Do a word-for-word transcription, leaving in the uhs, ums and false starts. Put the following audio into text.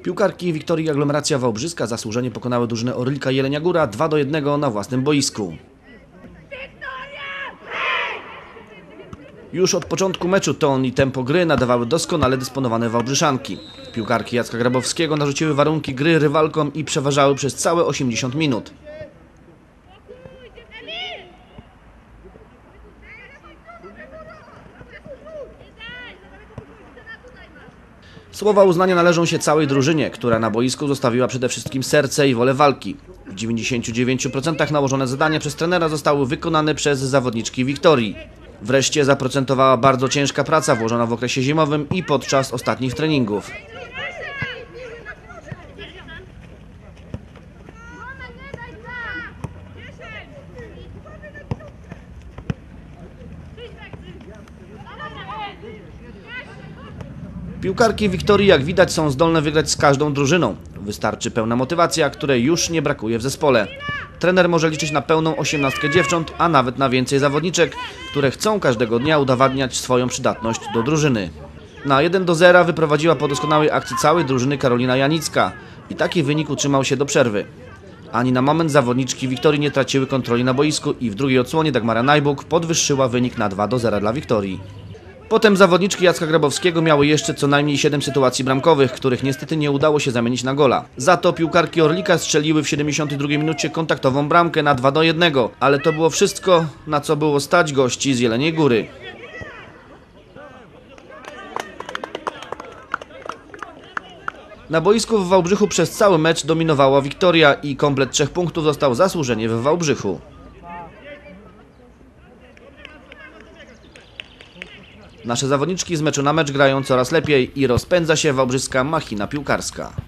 Piłkarki Wiktorii Aglomeracja Wałbrzyska zasłużenie pokonały drużynę Orlika Jelenia Góra dwa do jednego na własnym boisku. Już od początku meczu ton i tempo gry nadawały doskonale dysponowane Wałbrzyszanki. Piłkarki Jacka Grabowskiego narzuciły warunki gry rywalkom i przeważały przez całe osiemdziesiąt minut. Słowa uznania należą się całej drużynie, która na boisku zostawiła przede wszystkim serce i wolę walki. W dziewięćdziesięciu dziewięciu procentach nałożone zadania przez trenera zostały wykonane przez zawodniczki Wiktorii. Wreszcie zaprocentowała bardzo ciężka praca włożona w okresie zimowym i podczas ostatnich treningów. Piłkarki Wiktorii, jak widać, są zdolne wygrać z każdą drużyną. Wystarczy pełna motywacja, której już nie brakuje w zespole. Trener może liczyć na pełną osiemnastkę dziewcząt, a nawet na więcej zawodniczek, które chcą każdego dnia udowadniać swoją przydatność do drużyny. Na jeden do zera wyprowadziła po doskonałej akcji całej drużyny Karolina Janicka i taki wynik utrzymał się do przerwy. Ani na moment zawodniczki Wiktorii nie traciły kontroli na boisku i w drugiej odsłonie Dagmara Najbuk podwyższyła wynik na dwa do zera dla Wiktorii. Potem zawodniczki Jacka Grabowskiego miały jeszcze co najmniej siedem sytuacji bramkowych, których niestety nie udało się zamienić na gola. Za to piłkarki Orlika strzeliły w siedemdziesiątej drugiej minucie kontaktową bramkę na dwa do jednego, ale to było wszystko, na co było stać gości z Jeleniej Góry. Na boisku w Wałbrzychu przez cały mecz dominowała Wiktoria i komplet trzech punktów został zasłużenie w Wałbrzychu. Nasze zawodniczki z meczu na mecz grają coraz lepiej i rozpędza się wałbrzyska machina piłkarska.